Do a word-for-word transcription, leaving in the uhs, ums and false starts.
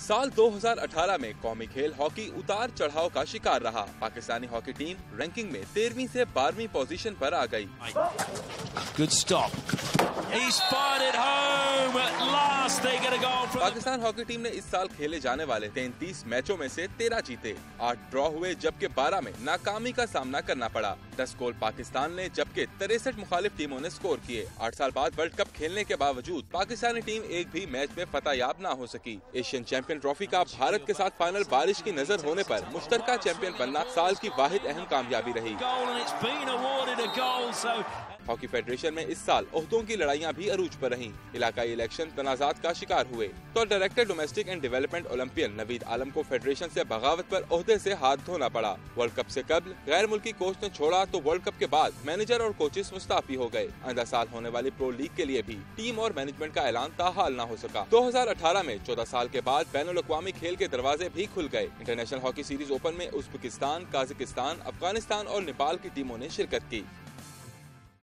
साल दो हज़ार अठारह में कौमी खेल हॉकी उतार चढ़ाव का शिकार रहा। पाकिस्तानी हॉकी टीम रैंकिंग में तेरहवीं से बारहवीं पोजीशन पर आ गई। Good stop. He's fired it home at last. They get a goal from... Pakistan hockey team ने इस साल खेले जाने वाले तैंतीस मैचों में से तेरह जीते, आठ ड्रॉ हुए, जबकि बारह में नाकामी का सामना करना पड़ा। दस गोल पाकिस्तान ने जबकि तिरसठ मुखालिफ टीमों ने स्कोर किए। आठ साल बाद वर्ल्ड कप खेलने के बावजूद पाकिस्तानी टीम एक भी मैच में फतहयाब न हो सकी। एशियन चैंपियन ट्रॉफी का भारत के साथ फाइनल बारिश की नजर होने पर मुश्तरका चैंपियन बनना साल की वाहिद अहम कामयाबी रही। हॉकी फेडरेशन में इस साल ओहदों की लड़ाइयाँ भी अरूज पर रहीं। इलाकाई इलेक्शन तनाजात का शिकार हुए तो director domestic and development olympian Naveed Alam को फेडरेशन से बगावत पर ओहदे से हाथ धोना पड़ा। वर्ल्ड कप से कबल गैर मुल्की कोच ने छोड़ा तो वर्ल्ड कप के बाद मैनेजर और कोचेस मुस्ताफी हो गए। आइंदा साल होने वाली प्रो लीग के लिए भी टीम और मैनेजमेंट का ऐलान ताहाल न हो सका। दो हजार अठारह में चौदह साल के बाद बैनुल अक़वामी खेल के दरवाजे भी खुल गए। इंटरनेशनल हॉकी सीरीज ओपन में उज़्बेकिस्तान, काज़ाकिस्तान, अफगानिस्तान और नेपाल की टीमों ने शिरकत की।